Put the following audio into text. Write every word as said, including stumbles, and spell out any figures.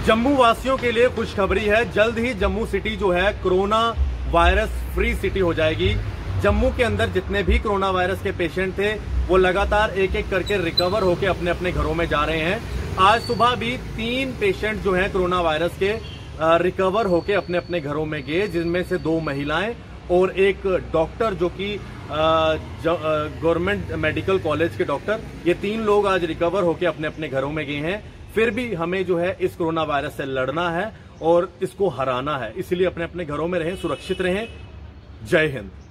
जम्मू वासियों के लिए खुशखबरी है। जल्द ही जम्मू सिटी जो है कोरोना वायरस फ्री सिटी हो जाएगी। जम्मू के अंदर जितने भी कोरोना वायरस के पेशेंट थे वो लगातार एक एक करके रिकवर होकर अपने अपने घरों में जा रहे हैं। आज सुबह भी तीन पेशेंट जो हैं कोरोना वायरस के रिकवर होकर अपने अपने घरों में गए, जिनमें से दो महिलाएं और एक डॉक्टर जो कि गवर्नमेंट मेडिकल कॉलेज के डॉक्टर। ये तीन लोग आज रिकवर होकर अपने अपने घरों में गए हैं। फिर भी हमें जो है इस कोरोना वायरस से लड़ना है और इसको हराना है, इसलिए अपने अपने घरों में रहें, सुरक्षित रहें। जय हिंद।